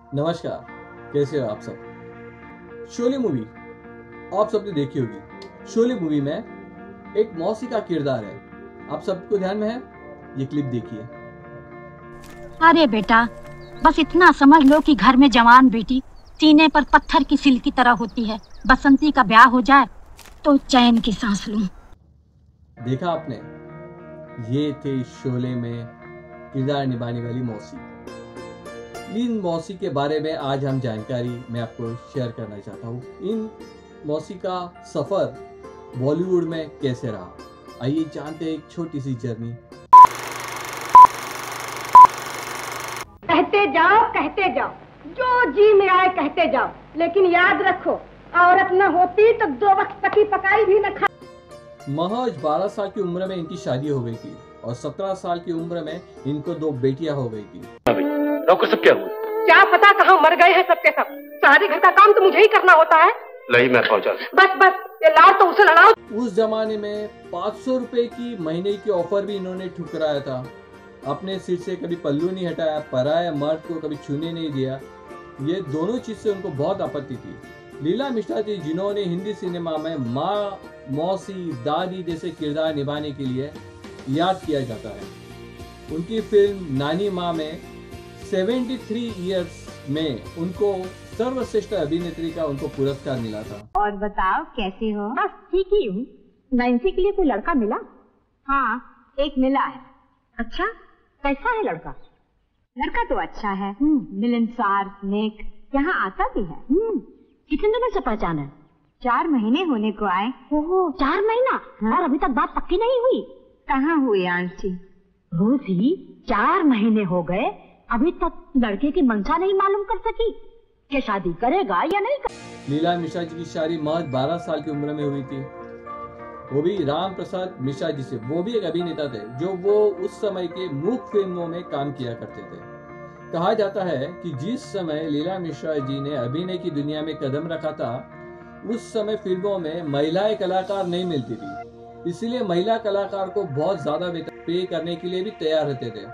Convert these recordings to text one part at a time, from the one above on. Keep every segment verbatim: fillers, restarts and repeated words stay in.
नमस्कार, कैसे हो आप सब। शोले मूवी आप सबने देखी होगी। शोले मूवी में एक मौसी का किरदार है, आप सबको ध्यान में है। ये क्लिप देखिए। अरे बेटा, बस इतना समझ लो कि घर में जवान बेटी सीने पर पत्थर की सिल की तरह होती है। बसंती का ब्याह हो जाए तो चैन की सांस लूं। देखा आपने, ये थे शोले में किरदार निभाने वाली मौसी। इन मौसी के बारे में आज हम जानकारी मैं आपको शेयर करना चाहता हूँ। इन मौसी का सफर बॉलीवुड में कैसे रहा, आइए जानते हैं एक छोटी सी जर्नी। कहते जाओ कहते जाओ, जो जी में आए कहते जाओ, लेकिन याद रखो औरत न होती तो दो वक्त पकी पकाई भी न खा। महज बारह साल की उम्र में इनकी शादी हो गई थी और सत्रह साल की उम्र में इनको दो बेटियां हो गई थी। नौकर सब क्या हुआ? क्या पता कहाँ मर गए हैं सबके सब। सारे घर का काम तो मुझे ही करना होता है। नहीं, मैं पहुंचा। बस बस ये लाओ तो उसे लड़ाओ। उस जमाने में पाँच सौ रुपए की महीने की ऑफर भी इन्होंने ठुकराया था। अपने सिर से कभी पल्लू नहीं हटाया, पराया मर्द को कभी छूने नहीं दिया। ये दोनों चीज से उनको बहुत आपत्ति थी। लीला मिश्रा जी, जिन्होंने हिंदी सिनेमा में माँ, मौसी, दादी जैसे किरदार निभाने के लिए याद किया जाता है। उनकी फिल्म नानी माँ में तिहत्तर इयर्स में उनको सर्वश्रेष्ठ अभिनेत्री का उनको पुरस्कार मिला था। और बताओ कैसे हो? बस ठीक ही हूँ। नैन्सी के लिए कोई लड़का मिला? हाँ, एक मिला है। अच्छा, कैसा है लड़का? लड़का तो अच्छा है, मिलनसार, नेक, यहाँ आता भी है। कितने दिनों से पहचान है? चार महीने होने को आए। ओहो, चार महीना? हाँ? और अभी तक बात पक्की नहीं हुई? कहाँ हुई आंटी? रोजी, चार महीने हो गए, अभी तक लड़के की मंशा नहीं मालूम कर सकी कि शादी करेगा या नहीं कर... लीला मिश्रा जी की शादी महज बारह साल की उम्र में हुई थी, वो भी राम प्रसाद मिश्रा जी से। वो भी एक अभिनेता थे जो वो उस समय के मूक फिल्मों में काम किया करते थे। कहा जाता है कि जिस समय लीला मिश्रा जी ने अभिनय की दुनिया में कदम रखा था, उस समय फिल्मों में महिलाएं कलाकार नहीं मिलती थी, इसलिए महिला कलाकार को बहुत ज्यादा वेतन पे करने के लिए भी तैयार रहते थे।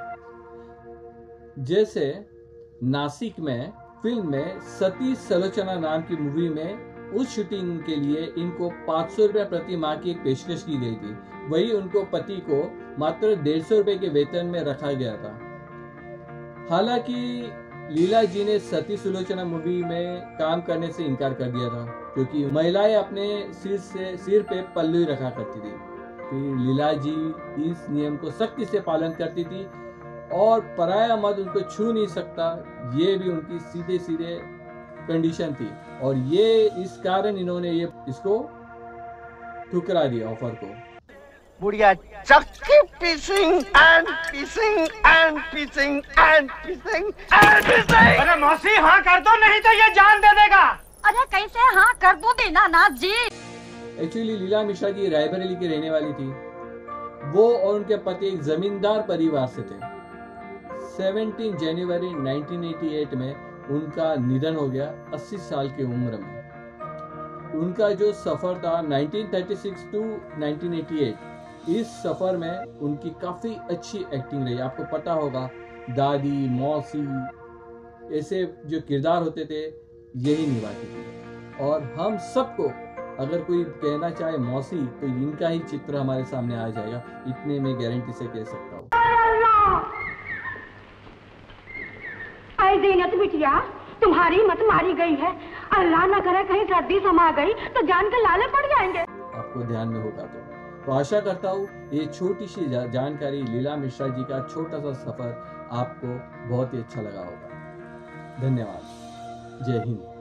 जैसे नासिक में फिल्म में सती सलोचना नाम की मूवी में उस शूटिंग के लिए इनको पाँच सौ रुपया प्रति माह की एक पेशकश की गई थी। वही उनको पति को मात्र डेढ़ सौ रुपए के वेतन में रखा गया था। हालांकि लीला जी ने सती सुलोचना मूवी में काम करने से इनकार कर दिया था, क्योंकि महिलाएं अपने सिर से सिर पे पल्लू ही रखा करती थी। फिर लीला जी इस नियम को सख्ती से पालन करती थी और पराया मर्द उनको छू नहीं सकता, ये भी उनकी सीधे सीधे कंडीशन थी। और ये इस कारण इन्होंने ये इसको ठुकरा दिया ऑफर को। बुढ़िया चक्की पीसिंग एंड पीसिंग एंड पीसिंग एंड पीसिंग एंड पीसिंग। अरे मौसी हाँ कर दो, नहीं तो ये जान दे देगा। अरे कैसे हाँ कर दो दीनानाथ जी। एक्चुअली लीला मिश्रा जी रायबरेली की रहने वाली थी। वो और उनके पति एक जमींदार परिवार से थे। सत्रह जनवरी उन्नीस सौ अट्ठासी में उनका निधन हो गया अस्सी साल की उम्र में। उनका जो सफर था उन्नीस सौ छत्तीस टू उन्नीस सौ अट्ठासी, इस सफर में उनकी काफी अच्छी एक्टिंग रही। आपको पता होगा, दादी, मौसी ऐसे जो किरदार होते थे यही निभाती थी। और हम सबको अगर कोई कहना चाहे मौसी, तो इनका ही चित्र हमारे सामने आ जाएगा, इतने में गारंटी से कह सकता हूँ। जीनत बिटिया, तुम्हारी मत मारी गई है। अल्लाह न करे कहीं सर्दी समा गई तो जान के लाले पड़ जाएंगे। आपको ध्यान में होगा तो तो आशा करता हूँ ये छोटी सी जानकारी, लीला मिश्रा जी का छोटा सा सफर आपको बहुत ही अच्छा लगा होगा। धन्यवाद। जय हिंद।